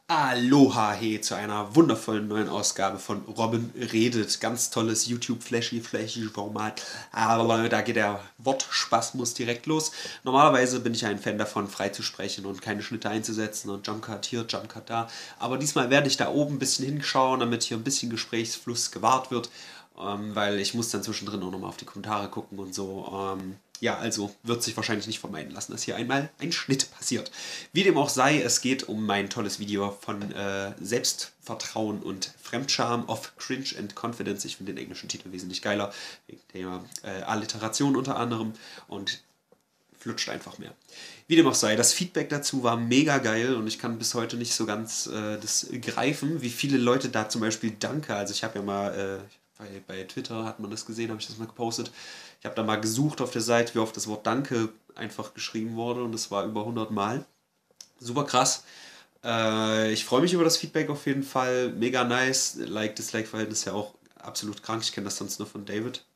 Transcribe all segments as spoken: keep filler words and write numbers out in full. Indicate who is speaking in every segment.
Speaker 1: Aloha he zu einer wundervollen neuen Ausgabe von Robin redet. Ganz tolles YouTube-Flashy-Flashy-Format. Aber da geht der Wortspasmus direkt los. Normalerweise bin ich ein Fan davon, frei zu sprechen und keine Schnitte einzusetzen und Jumpcut hier, Jumpcut da. Aber diesmal werde ich da oben ein bisschen hinschauen, damit hier ein bisschen Gesprächsfluss gewahrt wird. Ähm, weil ich muss dann zwischendrin auch nochmal auf die Kommentare gucken und so. Ähm, ja, also wird sich wahrscheinlich nicht vermeiden lassen, dass hier einmal ein Schnitt passiert. Wie dem auch sei, es geht um mein tolles Video von äh, Selbstvertrauen und Fremdscham of Cringe and Confidence. Ich finde den englischen Titel wesentlich geiler, wegen Thema äh, Alliteration unter anderem und flutscht einfach mehr. Wie dem auch sei, das Feedback dazu war mega geil und ich kann bis heute nicht so ganz äh, das greifen, wie viele Leute da zum Beispiel Danke, also ich habe ja mal... Äh, Bei, bei Twitter hat man das gesehen, habe ich das mal gepostet. Ich habe da mal gesucht auf der Seite, wie oft das Wort Danke einfach geschrieben wurde und es war über hundert Mal. Super krass. Äh, ich freue mich über das Feedback auf jeden Fall. Mega nice. Like-Dislike-Verhältnis ist ja auch absolut krank. Ich kenne das sonst nur von David.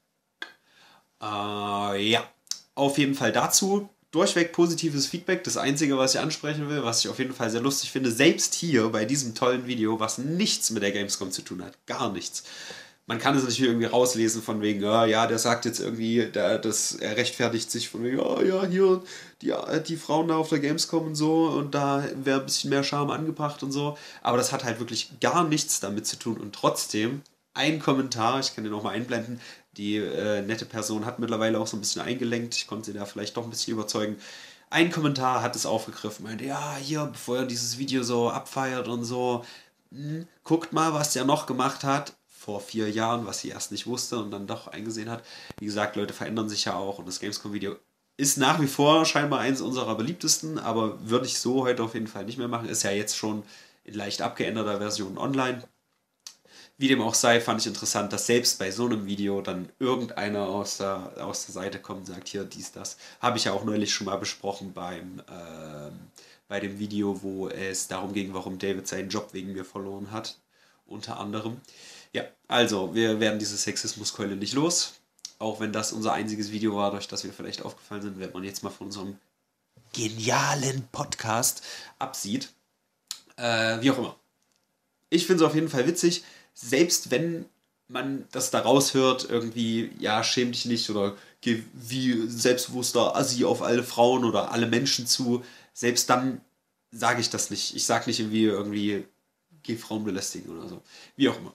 Speaker 1: Äh, ja, auf jeden Fall dazu. Durchweg positives Feedback. Das Einzige, was ich ansprechen will, was ich auf jeden Fall sehr lustig finde, selbst hier bei diesem tollen Video, was nichts mit der Gamescom zu tun hat. Gar nichts. Man kann es natürlich irgendwie rauslesen von wegen, ja, ja, der sagt jetzt irgendwie, der, das, er rechtfertigt sich von wegen, oh ja, hier, die, die Frauen da auf der Gamescom und so und da wäre ein bisschen mehr Charme angebracht und so. Aber das hat halt wirklich gar nichts damit zu tun und trotzdem ein Kommentar, ich kann den auch mal einblenden, die äh, nette Person hat mittlerweile auch so ein bisschen eingelenkt, ich konnte sie da vielleicht doch ein bisschen überzeugen. Ein Kommentar hat es aufgegriffen, meinte, ja, hier, bevor er dieses Video so abfeiert und so, mh, guckt mal, was der noch gemacht hat vor vier Jahren, was sie erst nicht wusste und dann doch eingesehen hat. Wie gesagt, Leute verändern sich ja auch und das Gamescom-Video ist nach wie vor scheinbar eins unserer beliebtesten, aber würde ich so heute auf jeden Fall nicht mehr machen. Ist ja jetzt schon in leicht abgeänderter Version online. Wie dem auch sei, fand ich interessant, dass selbst bei so einem Video dann irgendeiner aus der, aus der Seite kommt und sagt, hier, dies, das. Habe ich ja auch neulich schon mal besprochen beim, ähm, bei dem Video, wo es darum ging, warum David seinen Job wegen mir verloren hat. Unter anderem. Ja, also, wir werden diese Sexismuskeule nicht los. Auch wenn das unser einziges Video war, durch das wir vielleicht aufgefallen sind, wenn man jetzt mal von unserem genialen Podcast absieht. Äh, wie auch immer. Ich finde es auf jeden Fall witzig, selbst wenn man das da raushört, irgendwie, ja, schäm dich nicht oder geh wie selbstbewusster Assi auf alle Frauen oder alle Menschen zu, selbst dann sage ich das nicht. Ich sage nicht irgendwie, irgendwie, geh Frauen belästigen oder so. Wie auch immer.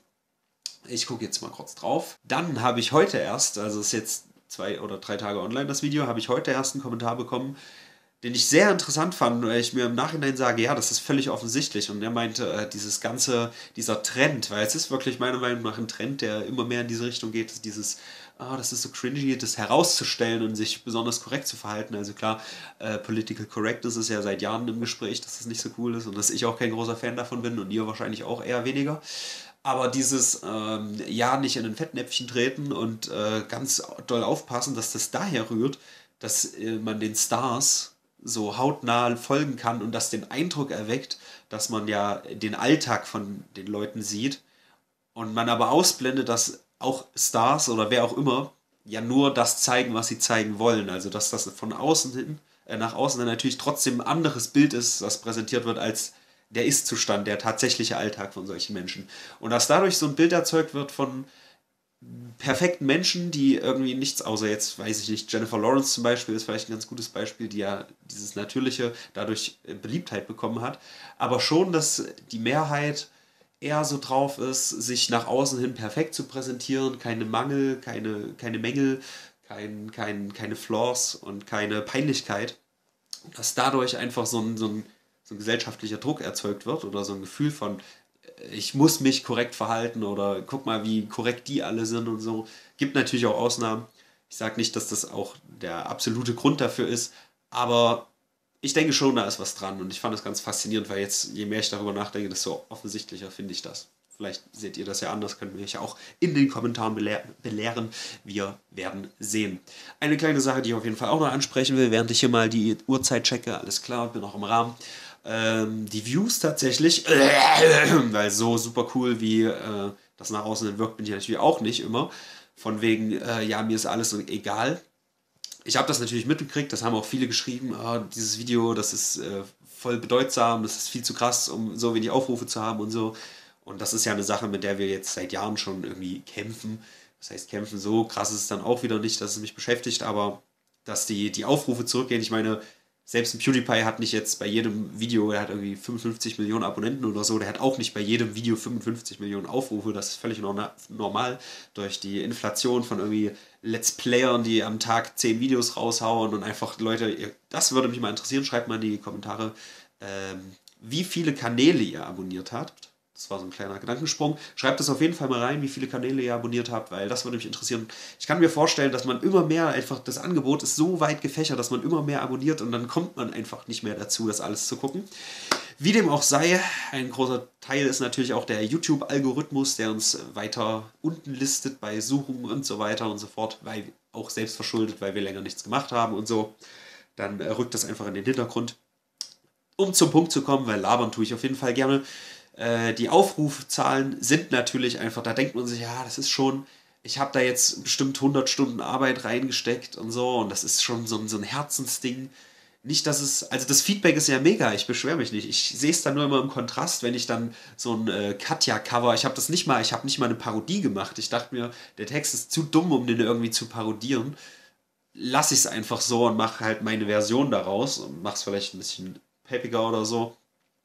Speaker 1: Ich gucke jetzt mal kurz drauf. Dann habe ich heute erst, also ist jetzt zwei oder drei Tage online das Video, habe ich heute erst einen Kommentar bekommen, den ich sehr interessant fand, weil ich mir im Nachhinein sage, ja, das ist völlig offensichtlich. Und er meinte, äh, dieses ganze, dieser Trend, weil es ist wirklich meiner Meinung nach ein Trend, der immer mehr in diese Richtung geht, ist dieses, ah, das ist so cringy, das herauszustellen und sich besonders korrekt zu verhalten. Also klar, äh, Political Correctness ist ja seit Jahren im Gespräch, dass das nicht so cool ist und dass ich auch kein großer Fan davon bin und ihr wahrscheinlich auch eher weniger. Aber dieses, ähm, ja, nicht in ein Fettnäpfchen treten und äh, ganz doll aufpassen, dass das daher rührt, dass äh, man den Stars so hautnah folgen kann und das den Eindruck erweckt, dass man ja den Alltag von den Leuten sieht und man aber ausblendet, dass auch Stars oder wer auch immer ja nur das zeigen, was sie zeigen wollen. Also dass das von außen hin, äh, nach außen hin natürlich trotzdem ein anderes Bild ist, das präsentiert wird als der Ist-Zustand, der tatsächliche Alltag von solchen Menschen. Und dass dadurch so ein Bild erzeugt wird von perfekten Menschen, die irgendwie nichts, außer jetzt, weiß ich nicht, Jennifer Lawrence zum Beispiel ist vielleicht ein ganz gutes Beispiel, die ja dieses Natürliche dadurch Beliebtheit bekommen hat, aber schon, dass die Mehrheit eher so drauf ist, sich nach außen hin perfekt zu präsentieren, keine Mangel, keine, keine Mängel, kein, kein, keine Flaws und keine Peinlichkeit, dass dadurch einfach so ein, so ein, so ein gesellschaftlicher Druck erzeugt wird oder so ein Gefühl von, ich muss mich korrekt verhalten oder guck mal, wie korrekt die alle sind und so. Gibt natürlich auch Ausnahmen. Ich sage nicht, dass das auch der absolute Grund dafür ist, aber ich denke schon, da ist was dran und ich fand das ganz faszinierend, weil jetzt, je mehr ich darüber nachdenke, desto offensichtlicher finde ich das. Vielleicht seht ihr das ja anders, könnt ihr mich ja auch in den Kommentaren belehr belehren. Wir werden sehen. Eine kleine Sache, die ich auf jeden Fall auch noch ansprechen will, während ich hier mal die Uhrzeit checke, alles klar, bin noch im Rahmen. Ähm, die Views tatsächlich, weil so super cool wie äh, das nach außen hin wirkt, bin ich natürlich auch nicht immer. Von wegen, äh, ja, mir ist alles so egal. Ich habe das natürlich mitgekriegt, das haben auch viele geschrieben, oh, dieses Video, das ist äh, voll bedeutsam, das ist viel zu krass, um so wenig Aufrufe zu haben und so. Und das ist ja eine Sache, mit der wir jetzt seit Jahren schon irgendwie kämpfen. Das heißt, kämpfen so krass ist es dann auch wieder nicht, dass es mich beschäftigt, aber dass die, die Aufrufe zurückgehen. Ich meine, selbst ein PewDiePie hat nicht jetzt bei jedem Video, er hat irgendwie fünfundfünfzig Millionen Abonnenten oder so, der hat auch nicht bei jedem Video fünfundfünfzig Millionen Aufrufe. Das ist völlig normal durch die Inflation von irgendwie Let's Playern, die am Tag zehn Videos raushauen und einfach Leute, das würde mich mal interessieren, schreibt mal in die Kommentare, ähm, wie viele Kanäle ihr abonniert habt. Das war so ein kleiner Gedankensprung. Schreibt das auf jeden Fall mal rein, wie viele Kanäle ihr abonniert habt, weil das würde mich interessieren. Ich kann mir vorstellen, dass man immer mehr einfach, das Angebot ist so weit gefächert, dass man immer mehr abonniert und dann kommt man einfach nicht mehr dazu, das alles zu gucken. Wie dem auch sei, ein großer Teil ist natürlich auch der YouTube-Algorithmus, der uns weiter unten listet bei Suchungen und so weiter und so fort, weil auch selbst verschuldet, weil wir länger nichts gemacht haben und so. Dann äh, rückt das einfach in den Hintergrund. Um zum Punkt zu kommen, weil labern tue ich auf jeden Fall gerne. Die Aufrufzahlen sind natürlich einfach, da denkt man sich, ja, das ist schon, ich habe da jetzt bestimmt hundert Stunden Arbeit reingesteckt und so und das ist schon so ein, so ein Herzensding. Nicht, dass es, also das Feedback ist ja mega, ich beschwere mich nicht. Ich sehe es dann nur immer im Kontrast, wenn ich dann so ein äh, Katja-Cover, ich habe das nicht mal, ich habe nicht mal eine Parodie gemacht. Ich dachte mir, der Text ist zu dumm, um den irgendwie zu parodieren. Lass ich es einfach so und mache halt meine Version daraus und mache es vielleicht ein bisschen peppiger oder so.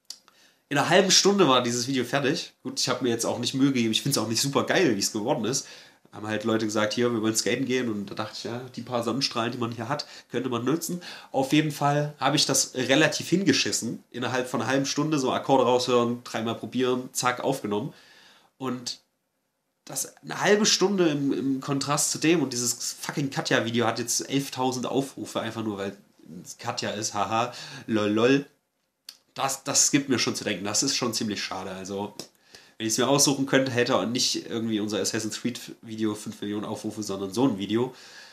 Speaker 1: In einer halben Stunde war dieses Video fertig. Gut, ich habe mir jetzt auch nicht Mühe gegeben. Ich finde es auch nicht super geil, wie es geworden ist. Haben halt Leute gesagt, hier, wir wollen skaten gehen. Und da dachte ich, ja, die paar Sonnenstrahlen, die man hier hat, könnte man nutzen. Auf jeden Fall habe ich das relativ hingeschissen. Innerhalb von einer halben Stunde so Akkorde raushören, dreimal probieren, zack, aufgenommen. Und das eine halbe Stunde im, im Kontrast zu dem und dieses fucking Katja-Video hat jetzt elftausend Aufrufe, einfach nur, weil es Katja ist, haha, lol, lol. Das, das gibt mir schon zu denken. Das ist schon ziemlich schade. Also, wenn ich es mir aussuchen könnte, hätte er nicht irgendwie unser Assassin's Creed Video fünf Millionen Aufrufe, sondern so ein Video.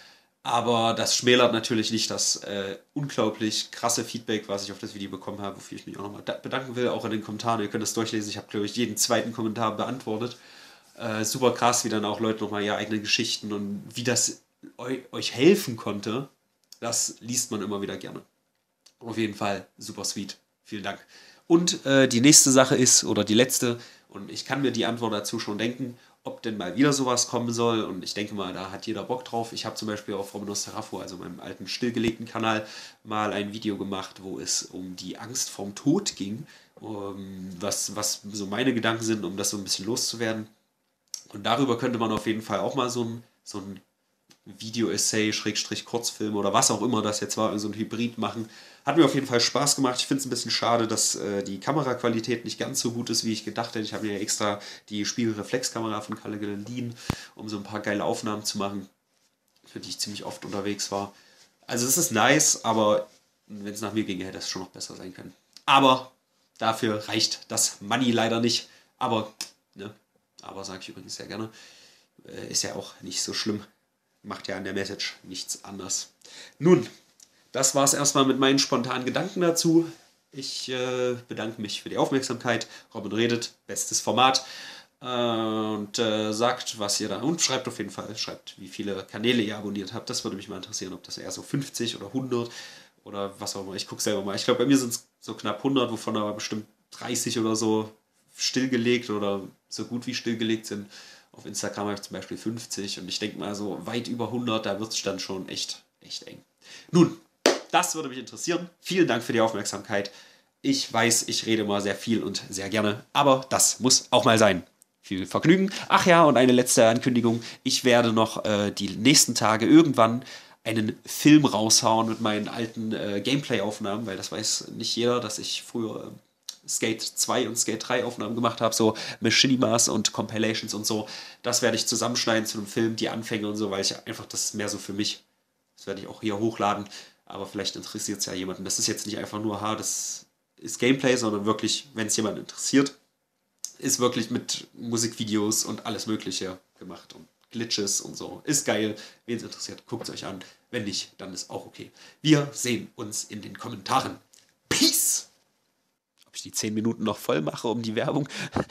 Speaker 1: Aber das schmälert natürlich nicht das äh, unglaublich krasse Feedback, was ich auf das Video bekommen habe, wofür ich mich auch nochmal bedanken will, auch in den Kommentaren. Ihr könnt das durchlesen. Ich habe, glaube ich, jeden zweiten Kommentar beantwortet. Äh, super krass, wie dann auch Leute nochmal ihre eigenen Geschichten und wie das eu euch helfen konnte. Das liest man immer wieder gerne. Auf jeden Fall super sweet. Vielen Dank. Und äh, die nächste Sache ist, oder die letzte, und ich kann mir die Antwort dazu schon denken, ob denn mal wieder sowas kommen soll. Und ich denke mal, da hat jeder Bock drauf. Ich habe zum Beispiel auf Romanos Terrafo, also meinem alten stillgelegten Kanal, mal ein Video gemacht, wo es um die Angst vorm Tod ging. Um, was, was so meine Gedanken sind, um das so ein bisschen loszuwerden. Und darüber könnte man auf jeden Fall auch mal so ein, so ein Video-Essay, Schrägstrich Kurzfilm oder was auch immer das jetzt war, so ein Hybrid machen. Hat mir auf jeden Fall Spaß gemacht. Ich finde es ein bisschen schade, dass äh, die Kameraqualität nicht ganz so gut ist, wie ich gedacht hätte. Ich habe mir ja extra die Spiegelreflexkamera von Kalle geliehen, um so ein paar geile Aufnahmen zu machen, für die ich ziemlich oft unterwegs war. Also es ist nice, aber wenn es nach mir ginge, hätte es schon noch besser sein können. Aber dafür reicht das Money leider nicht. Aber, ne, aber sage ich übrigens sehr gerne, äh, ist ja auch nicht so schlimm. Macht ja an der Message nichts anders. Nun, das war es erstmal mit meinen spontanen Gedanken dazu. Ich äh, bedanke mich für die Aufmerksamkeit. Robin redet, bestes Format. Äh, und äh, sagt, was ihr da... Und schreibt auf jeden Fall, schreibt, wie viele Kanäle ihr abonniert habt. Das würde mich mal interessieren, ob das eher so fünfzig oder hundert oder was auch immer. Ich gucke selber mal. Ich glaube, bei mir sind es so knapp hundert, wovon aber bestimmt dreißig oder so stillgelegt oder so gut wie stillgelegt sind. Auf Instagram habe ich zum Beispiel fünfzig und ich denke mal so weit über hundert, da wird es dann schon echt, echt eng. Nun, das würde mich interessieren. Vielen Dank für die Aufmerksamkeit. Ich weiß, ich rede mal sehr viel und sehr gerne, aber das muss auch mal sein. Viel Vergnügen. Ach ja, und eine letzte Ankündigung. Ich werde noch äh, die nächsten Tage irgendwann einen Film raushauen mit meinen alten äh, Gameplay-Aufnahmen, weil das weiß nicht jeder, dass ich früher... Äh, Skate zwei und Skate drei Aufnahmen gemacht habe, so Machinimas und Compilations und so. Das werde ich zusammenschneiden zu einem Film, die Anfänge und so, weil ich einfach, das ist mehr so für mich. Das werde ich auch hier hochladen, aber vielleicht interessiert es ja jemanden. Das ist jetzt nicht einfach nur, ha, das ist Gameplay, sondern wirklich, wenn es jemanden interessiert, ist wirklich mit Musikvideos und alles Mögliche gemacht und Glitches und so. Ist geil. Wen es interessiert, guckt es euch an. Wenn nicht, dann ist auch okay. Wir sehen uns in den Kommentaren. Peace! Ich die zehn Minuten noch voll mache, um die Werbung,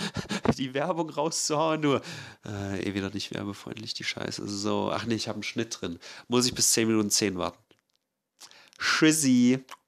Speaker 1: die Werbung rauszuhauen. Nur, äh, eh wieder nicht werbefreundlich, die Scheiße. So, ach nee, ich habe einen Schnitt drin. Muss ich bis zehn Minuten zehn warten. Tschüssi.